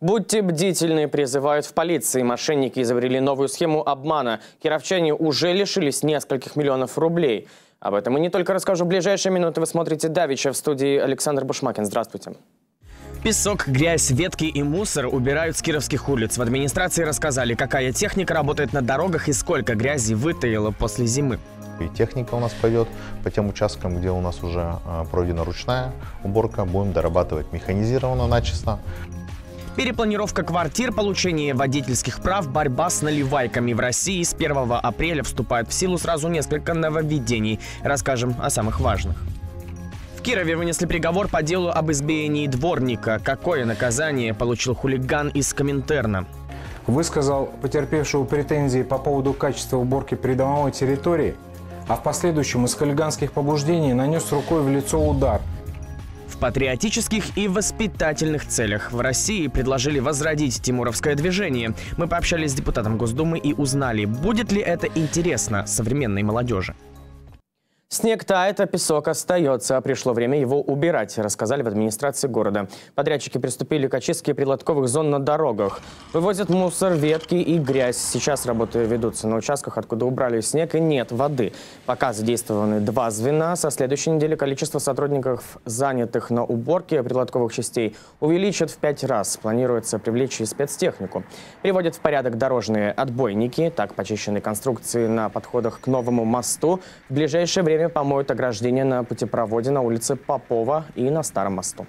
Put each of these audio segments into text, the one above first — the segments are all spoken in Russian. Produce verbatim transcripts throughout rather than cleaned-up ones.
Будьте бдительны, призывают в полиции. Мошенники изобрели новую схему обмана. Кировчане уже лишились нескольких миллионов рублей. Об этом и не только расскажу в ближайшие минуты. Вы смотрите «Давича», в студии Александр Бушмакин. Здравствуйте. Песок, грязь, ветки и мусор убирают с кировских улиц. В администрации рассказали, какая техника работает на дорогах и сколько грязи вытаило после зимы. И техника у нас пойдет по тем участкам, где у нас уже пройдена ручная уборка. Будем дорабатывать механизированно начисто. Перепланировка квартир, получение водительских прав, борьба с наливайками. В России с первого апреля вступают в силу сразу несколько нововведений. Расскажем о самых важных. В Кирове вынесли приговор по делу об избиении дворника. Какое наказание получил хулиган из Коминтерна? Высказал потерпевшего претензии по поводу качества уборки придомовой территории, а в последующем из хулиганских побуждений нанес рукой в лицо удар. В патриотических и воспитательных целях в России предложили возродить тимуровское движение. Мы пообщались с депутатом Госдумы и узнали, будет ли это интересно современной молодежи. Снег тает, а песок остается. Пришло время его убирать, рассказали в администрации города. Подрядчики приступили к очистке прилотковых зон на дорогах. Вывозят мусор, ветки и грязь. Сейчас работы ведутся на участках, откуда убрали снег, и нет воды. Пока задействованы два звена. Со следующей недели количество сотрудников, занятых на уборке прилотковых частей, увеличат в пять раз. Планируется привлечь и спецтехнику. Приводят в порядок дорожные отбойники. Так, почищенные конструкции на подходах к новому мосту в ближайшее время помоют ограждение на путепроводе на улице Попова и на Старом мосту.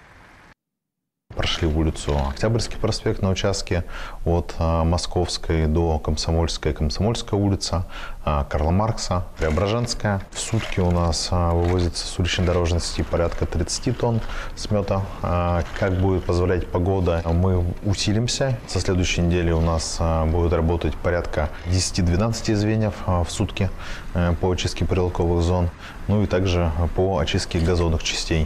Прошли улицу Октябрьский проспект на участке от а, Московской до Комсомольской, Комсомольская улица, а, Карла Маркса, Преображенская. В сутки у нас а, вывозится с уличной дорожной сети порядка тридцати тонн смета. А, как будет позволять погода, мы усилимся. Со следующей недели у нас а, будет работать порядка десяти-двенадцати звеньев а, в сутки а, по очистке прилотковых зон, ну и также по очистке газонных частей.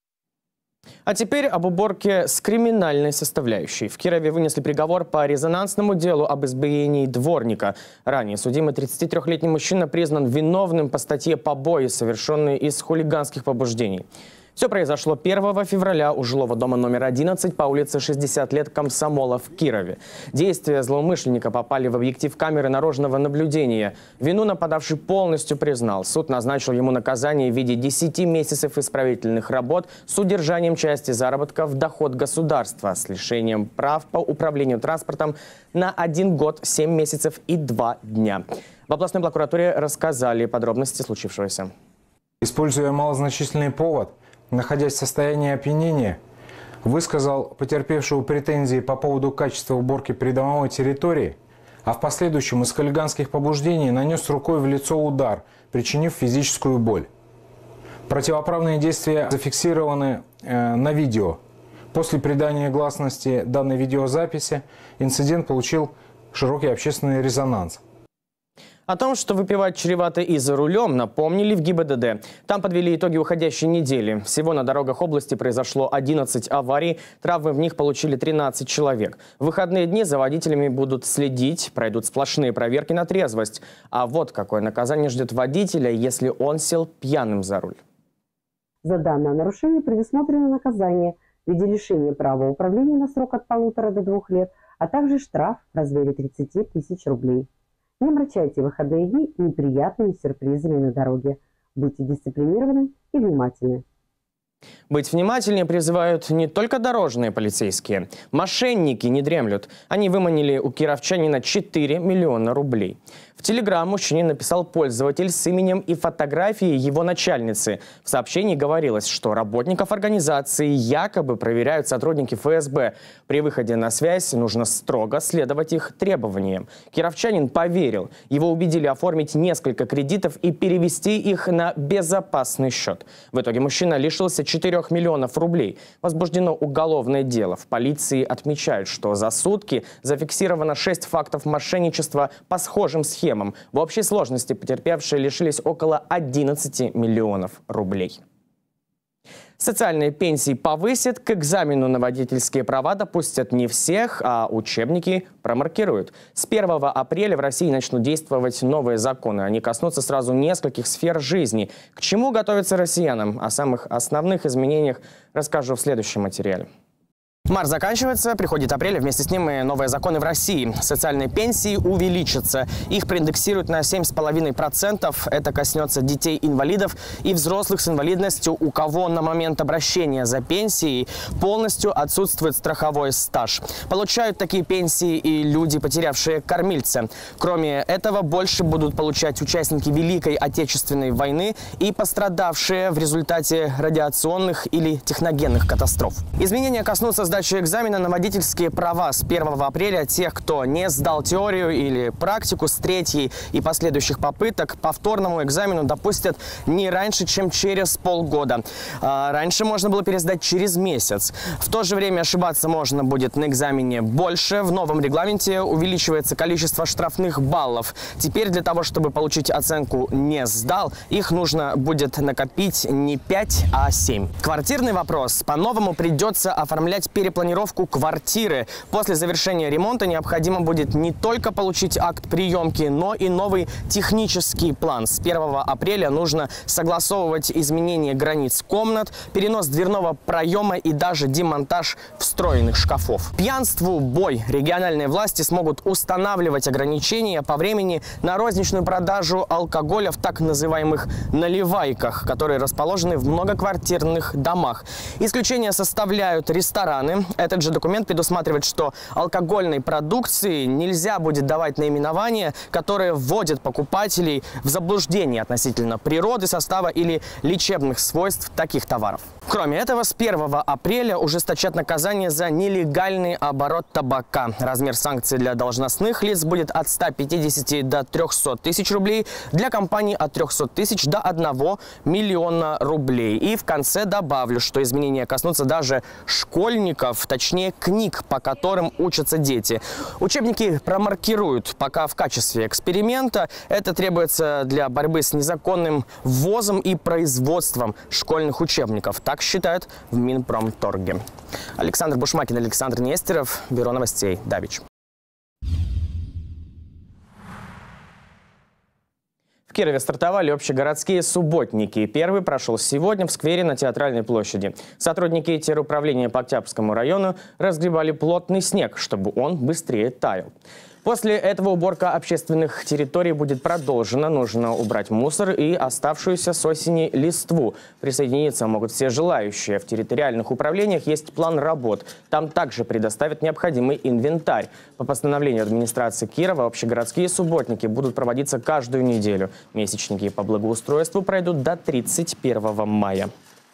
А теперь об уборке с криминальной составляющей. В Кирове вынесли приговор по резонансному делу об избиении дворника. Ранее судимый тридцатитрёхлетний мужчина признан виновным по статье «Побои», совершенные из хулиганских побуждений. Все произошло первого февраля у жилого дома номер одиннадцать по улице шестьдесят лет Комсомола в Кирове. Действия злоумышленника попали в объектив камеры наружного наблюдения. Вину нападавший полностью признал. Суд назначил ему наказание в виде десяти месяцев исправительных работ с удержанием части заработка в доход государства, с лишением прав по управлению транспортом на один год, семь месяцев и два дня. В областной прокуратуре рассказали подробности случившегося. Используя малозначительный повод, находясь в состоянии опьянения, высказал потерпевшего претензии по поводу качества уборки придомовой территории, а в последующем из хулиганских побуждений нанес рукой в лицо удар, причинив физическую боль. Противоправные действия зафиксированы э, на видео. После придания гласности данной видеозаписи инцидент получил широкий общественный резонанс. О том, что выпивать чревато и за рулем, напомнили в ГИБДД. Там подвели итоги уходящей недели. Всего на дорогах области произошло одиннадцать аварий. Травмы в них получили тринадцать человек. В выходные дни за водителями будут следить, пройдут сплошные проверки на трезвость. А вот какое наказание ждет водителя, если он сел пьяным за руль. За данное нарушение предусмотрено наказание в виде лишения права управления на срок от полутора до двух лет, а также штраф в размере тридцати тысяч рублей. Не омрачайте выходные дни неприятными сюрпризами на дороге. Будьте дисциплинированы и внимательны. Быть внимательнее призывают не только дорожные полицейские. Мошенники не дремлют. Они выманили у кировчанина четыре миллиона рублей. В Телеграм мужчине написал пользователь с именем и фотографией его начальницы. В сообщении говорилось, что работников организации якобы проверяют сотрудники эф эс бэ. При выходе на связь нужно строго следовать их требованиям. Кировчанин поверил. Его убедили оформить несколько кредитов и перевести их на безопасный счет. В итоге мужчина лишился четырёх миллионов рублей. Возбуждено уголовное дело. В полиции отмечают, что за сутки зафиксировано шесть фактов мошенничества по схожим схемам. В общей сложности потерпевшие лишились около одиннадцати миллионов рублей. Социальные пенсии повысят, к экзамену на водительские права допустят не всех, а учебники промаркируют. С первого апреля в России начнут действовать новые законы. Они коснутся сразу нескольких сфер жизни. К чему готовятся россиянам? О самых основных изменениях расскажу в следующем материале. Март заканчивается, приходит апрель, а вместе с ним и новые законы в России. Социальные пенсии увеличатся. Их проиндексируют на семь с половиной процентов. Это коснется детей-инвалидов и взрослых с инвалидностью, у кого на момент обращения за пенсией полностью отсутствует страховой стаж. Получают такие пенсии и люди, потерявшие кормильца. Кроме этого, больше будут получать участники Великой Отечественной войны и пострадавшие в результате радиационных или техногенных катастроф. Изменения коснутся сдачи экзамена на водительские права с первого апреля. Тех, кто не сдал теорию или практику с третьей и последующих попыток, повторному экзамену допустят не раньше, чем через полгода. А раньше можно было пересдать через месяц. В то же время ошибаться можно будет на экзамене больше. В новом регламенте увеличивается количество штрафных баллов. Теперь для того, чтобы получить оценку «не сдал», их нужно будет накопить не пять, а семь. Квартирный вопрос. По-новому придется оформлять перепланировку квартиры. После завершения ремонта необходимо будет не только получить акт приемки, но и новый технический план. С первого апреля нужно согласовывать изменение границ комнат, перенос дверного проема и даже демонтаж встроенных шкафов. Пьянству бой. Региональные власти смогут устанавливать ограничения по времени на розничную продажу алкоголя в так называемых наливайках, которые расположены в многоквартирных домах. Исключения составляют рестораны. Этот же документ предусматривает, что алкогольной продукции нельзя будет давать наименования, которые вводят покупателей в заблуждение относительно природы, состава или лечебных свойств таких товаров. Кроме этого, с первого апреля ужесточат наказание за нелегальный оборот табака. Размер санкций для должностных лиц будет от ста пятидесяти до трёхсот тысяч рублей, для компаний от трёхсот тысяч до одного миллиона рублей. И в конце добавлю, что изменения коснутся даже школьников, точнее книг, по которым учатся дети. Учебники промаркируют пока в качестве эксперимента. Это требуется для борьбы с незаконным ввозом и производством школьных учебников. Так считают в Минпромторге. Александр Бушмакин, Александр Нестеров, Бюро новостей Давич. В Кирове стартовали общегородские субботники. Первый прошел сегодня в сквере на Театральной площади. Сотрудники теруправления по Октябрьскому району разгребали плотный снег, чтобы он быстрее таял. После этого уборка общественных территорий будет продолжена. Нужно убрать мусор и оставшуюся с осени листву. Присоединиться могут все желающие. В территориальных управлениях есть план работ. Там также предоставят необходимый инвентарь. По постановлению администрации Кирова общегородские субботники будут проводиться каждую неделю. Месячники по благоустройству пройдут до тридцать первого мая.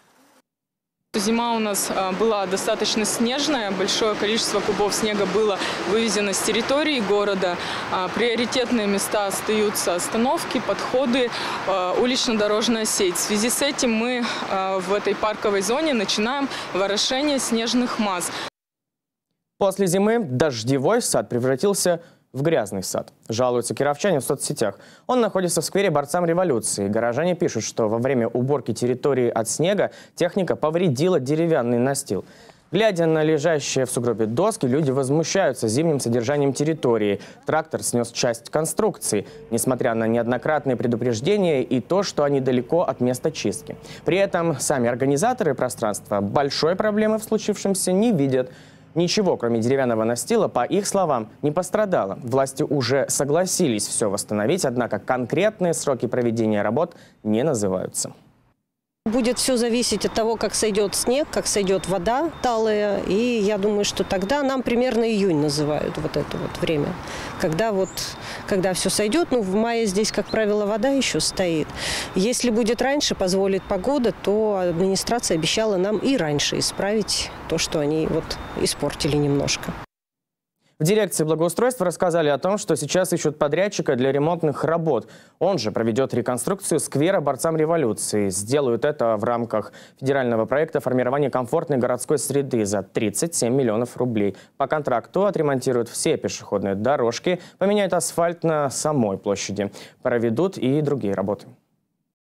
Зима у нас была достаточно снежная, большое количество кубов снега было вывезено с территории города. Приоритетные места остаются остановки, подходы, улично-дорожная сеть. В связи с этим мы в этой парковой зоне начинаем ворошение снежных масс. После зимы дождевой сад превратился в грязный сад. Жалуются кировчане в соцсетях. Он находится в сквере Борцам революции. Горожане пишут, что во время уборки территории от снега техника повредила деревянный настил. Глядя на лежащие в сугробе доски, люди возмущаются зимним содержанием территории. Трактор снес часть конструкции, несмотря на неоднократные предупреждения и то, что они далеко от места чистки. При этом сами организаторы пространства большой проблемы в случившемся не видят. Ничего, кроме деревянного настила, по их словам, не пострадало. Власти уже согласились все восстановить, однако конкретные сроки проведения работ не называются. Будет все зависеть от того, как сойдет снег, как сойдет вода талая. И я думаю, что тогда нам примерно июнь называют вот это вот время. Когда, вот, когда все сойдет, ну в мае здесь, как правило, вода еще стоит. Если будет раньше, позволит погода, то администрация обещала нам и раньше исправить то, что они вот испортили немножко. В дирекции благоустройства рассказали о том, что сейчас ищут подрядчика для ремонтных работ. Он же проведет реконструкцию сквера Борцам революции. Сделают это в рамках федерального проекта формирования комфортной городской среды за тридцать семь миллионов рублей. По контракту отремонтируют все пешеходные дорожки, поменяют асфальт на самой площади. Проведут и другие работы.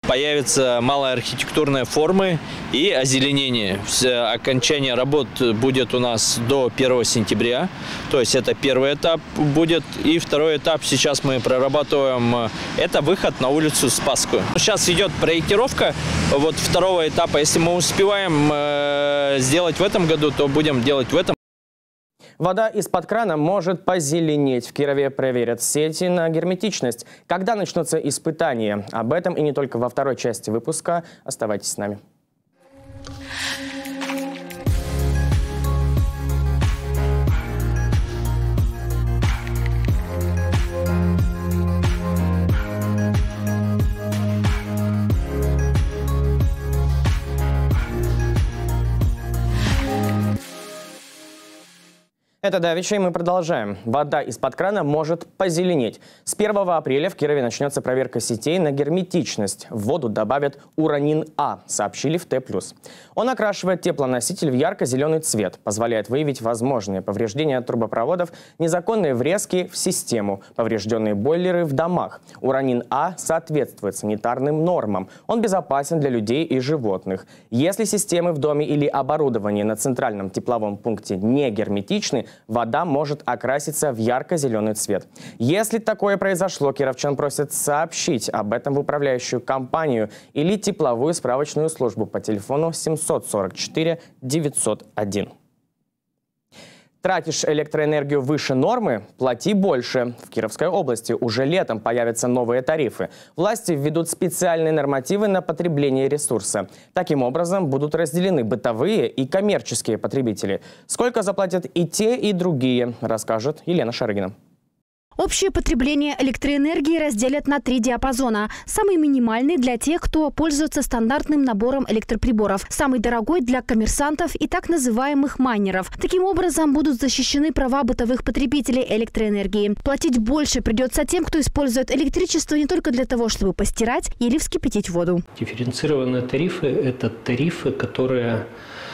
Появятся малые архитектурные формы и озеленение. Окончание работ будет у нас до первого сентября. То есть это первый этап будет. И второй этап сейчас мы прорабатываем. Это выход на улицу Спасскую. Сейчас идет проектировка вот второго этапа. Если мы успеваем сделать в этом году, то будем делать в этом. Вода из-под крана может позеленеть. В Кирове проверят сети на герметичность. Когда начнутся испытания? Об этом и не только во второй части выпуска. Оставайтесь с нами. Это давеча, и мы продолжаем. Вода из-под крана может позеленеть. С первого апреля в Кирове начнется проверка сетей на герметичность. В воду добавят уранин А, сообщили в Т плюс. Он окрашивает теплоноситель в ярко-зеленый цвет, позволяет выявить возможные повреждения трубопроводов, незаконные врезки в систему, поврежденные бойлеры в домах. Уранин А соответствует санитарным нормам. Он безопасен для людей и животных. Если системы в доме или оборудование на центральном тепловом пункте не герметичны, вода может окраситься в ярко-зеленый цвет. Если такое произошло, кировчан просят сообщить об этом в управляющую компанию или тепловую справочную службу по телефону семьсот сорок четыре девятьсот один. Тратишь электроэнергию выше нормы – плати больше. В Кировской области уже летом появятся новые тарифы. Власти введут специальные нормативы на потребление ресурса. Таким образом, будут разделены бытовые и коммерческие потребители. Сколько заплатят и те, и другие, расскажет Елена Шарыгина. Общее потребление электроэнергии разделят на три диапазона. Самый минимальный для тех, кто пользуется стандартным набором электроприборов. Самый дорогой для коммерсантов и так называемых майнеров. Таким образом будут защищены права бытовых потребителей электроэнергии. Платить больше придется тем, кто использует электричество не только для того, чтобы постирать или вскипятить воду. Дифференцированные тарифы – это тарифы, которые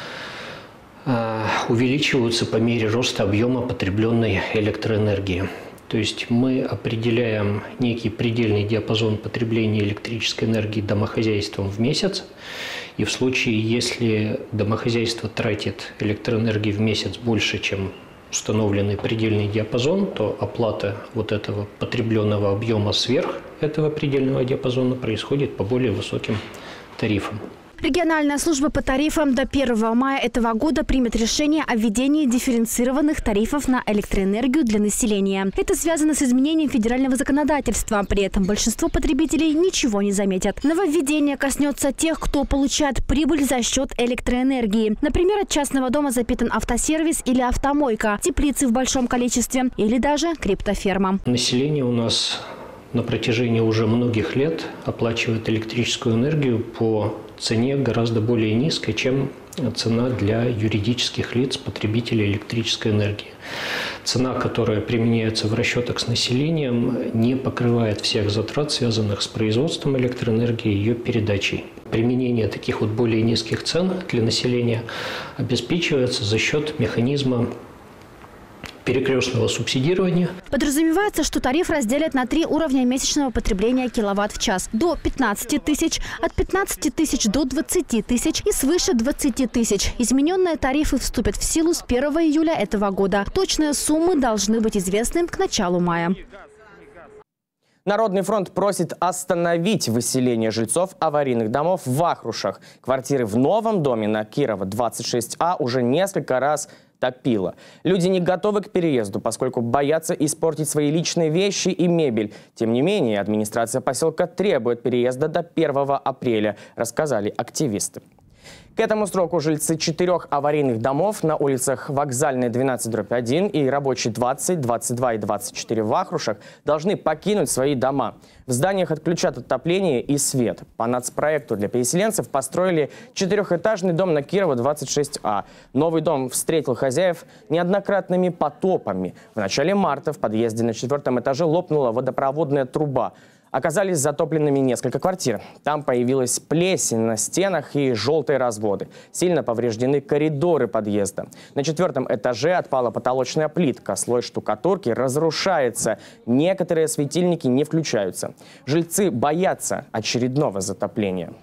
э, увеличиваются по мере роста объема потребленной электроэнергии. То есть мы определяем некий предельный диапазон потребления электрической энергии домохозяйством в месяц. И в случае, если домохозяйство тратит электроэнергии в месяц больше, чем установленный предельный диапазон, то оплата вот этого потребленного объема сверх этого предельного диапазона происходит по более высоким тарифам. Региональная служба по тарифам до первого мая этого года примет решение о введении дифференцированных тарифов на электроэнергию для населения. Это связано с изменением федерального законодательства. При этом большинство потребителей ничего не заметят. Нововведение коснется тех, кто получает прибыль за счет электроэнергии. Например, от частного дома запитан автосервис или автомойка, теплицы в большом количестве или даже криптоферма. Население у нас на протяжении уже многих лет оплачивает электрическую энергию по цене гораздо более низкой, чем цена для юридических лиц, потребителей электрической энергии. Цена, которая применяется в расчетах с населением, не покрывает всех затрат, связанных с производством электроэнергии и ее передачей. Применение таких вот более низких цен для населения обеспечивается за счет механизма перекрестного субсидирования. Подразумевается, что тариф разделят на три уровня месячного потребления киловатт в час. До пятнадцати тысяч, от пятнадцати тысяч до двадцати тысяч и свыше двадцати тысяч. Измененные тарифы вступят в силу с первого июля этого года. Точные суммы должны быть известны к началу мая. Народный фронт просит остановить выселение жильцов аварийных домов в Вахрушах. Квартиры в новом доме на Кирова двадцать шесть А уже несколько раз топило. Люди не готовы к переезду, поскольку боятся испортить свои личные вещи и мебель. Тем не менее, администрация поселка требует переезда до первого апреля, рассказали активисты. К этому сроку жильцы четырех аварийных домов на улицах Вокзальной двенадцать дробь один и Рабочей двадцать, двадцать два и двадцать четыре в Вахрушах должны покинуть свои дома. В зданиях отключат отопление и свет. По нацпроекту для переселенцев построили четырехэтажный дом на Кирова двадцать шесть А. Новый дом встретил хозяев неоднократными потопами. В начале марта в подъезде на четвертом этаже лопнула водопроводная труба. Оказались затопленными несколько квартир. Там появилась плесень на стенах и желтые разводы. Сильно повреждены коридоры подъезда. На четвертом этаже отпала потолочная плитка. Слой штукатурки разрушается. Некоторые светильники не включаются. Жильцы боятся очередного затопления.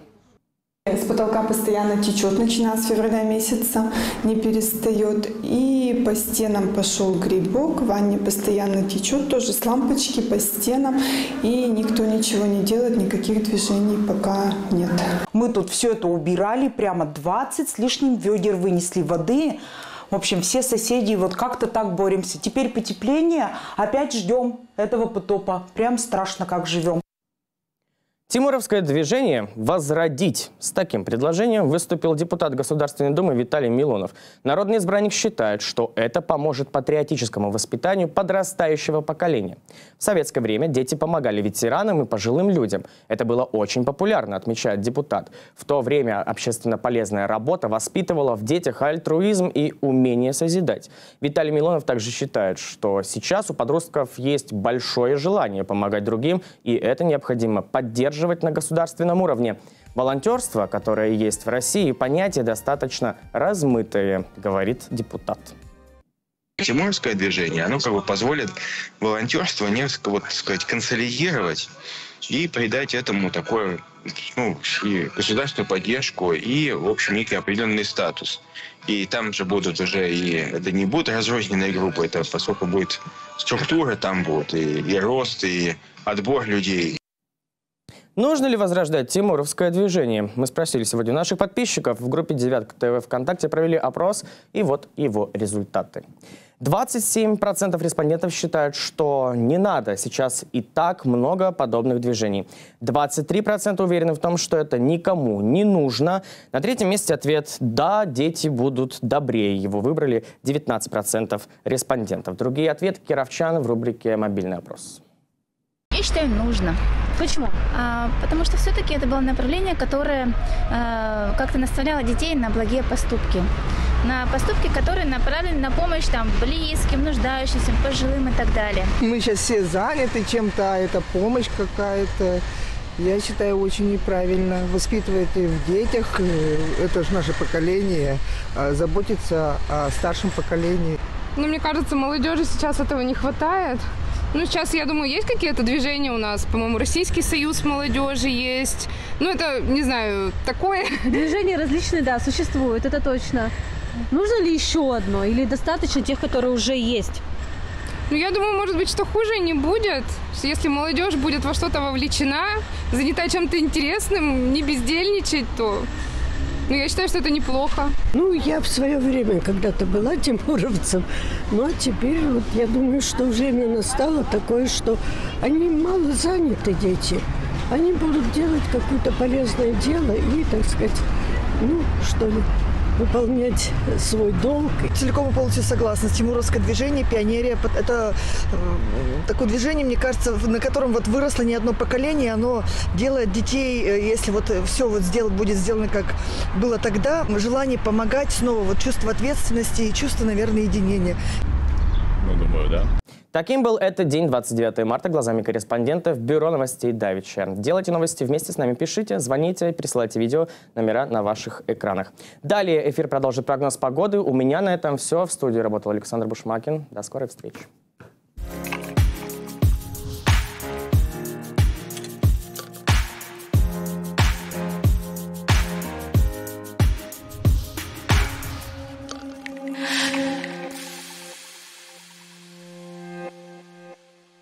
С потолка постоянно течет, начиная с февраля месяца, не перестает. И по стенам пошел грибок, в ванне постоянно течет, тоже с лампочки по стенам. И никто ничего не делает, никаких движений пока нет. Мы тут все это убирали, прямо двадцать с лишним ведер вынесли воды. В общем, все соседи вот как-то так боремся. Теперь потепление, опять ждем этого потопа. Прям страшно, как живем. Тимуровское движение «Возродить». С таким предложением выступил депутат Государственной Думы Виталий Милонов. Народный избранник считает, что это поможет патриотическому воспитанию подрастающего поколения. В советское время дети помогали ветеранам и пожилым людям. Это было очень популярно, отмечает депутат. В то время общественно полезная работа воспитывала в детях альтруизм и умение созидать. Виталий Милонов также считает, что сейчас у подростков есть большое желание помогать другим, и это необходимо поддерживать на государственном уровне. Волонтерство, которое есть в России, понятие достаточно размытое, говорит депутат. Тимуровское движение, оно как бы позволит волонтерство несколько, вот, сказать, консолидировать и придать этому такое, ну, и государственную поддержку, и, в общем, некий определенный статус. И там же будут уже и это не будут разрозненные группы, это поскольку будет структура, там будет и, и рост, и отбор людей. Нужно ли возрождать Тимуровское движение? Мы спросили сегодня наших подписчиков. В группе «Девятка ТВ» ВКонтакте провели опрос, и вот его результаты. двадцать семь процентов респондентов считают, что не надо. Сейчас и так много подобных движений. двадцать три процента уверены в том, что это никому не нужно. На третьем месте ответ «Да, дети будут добрее». Его выбрали девятнадцать процентов респондентов. Другие ответы кировчан в рубрике «Мобильный опрос». Я считаю, нужно. Почему? А, потому что все-таки это было направление, которое а, как-то наставляло детей на благие поступки. На поступки, которые направлены на помощь там, близким, нуждающимся, пожилым и так далее. Мы сейчас все заняты чем-то, а это помощь какая-то. Я считаю, очень неправильно. Воспитывать в детях, это же наше поколение, заботиться о старшем поколении. Ну, мне кажется, молодежи сейчас этого не хватает. Ну, сейчас, я думаю, есть какие-то движения у нас. По-моему, Российский союз молодежи есть. Ну, это, не знаю, такое. Движения различные, да, существуют, это точно. Нужно ли еще одно или достаточно тех, которые уже есть? Ну, я думаю, может быть, что хуже не будет. Если молодежь будет во что-то вовлечена, занята чем-то интересным, не бездельничать, то... Ну, я считаю, что это неплохо. Ну, я в свое время когда-то была тимуровцем, ну, а теперь вот я думаю, что время настало такое, что они мало заняты, дети. Они будут делать какое-то полезное дело и, так сказать, ну, что ли, выполнять свой долг. Целиком и полностью согласна. Тимуровское движение, пионерия, это э, такое движение, мне кажется, на котором вот выросло не одно поколение, оно делает детей, если вот все вот сделать, будет сделано, как было тогда, желание помогать снова, вот чувство ответственности и чувство, наверное, единения. Ну, думаю, да. Таким был этот день, двадцать девятого марта, глазами корреспондентов Бюро новостей Давича. Делайте новости вместе с нами, пишите, звоните, присылайте видео, номера на ваших экранах. Далее эфир продолжит прогноз погоды. У меня на этом все. В студии работал Александр Бушмакин. До скорой встречи.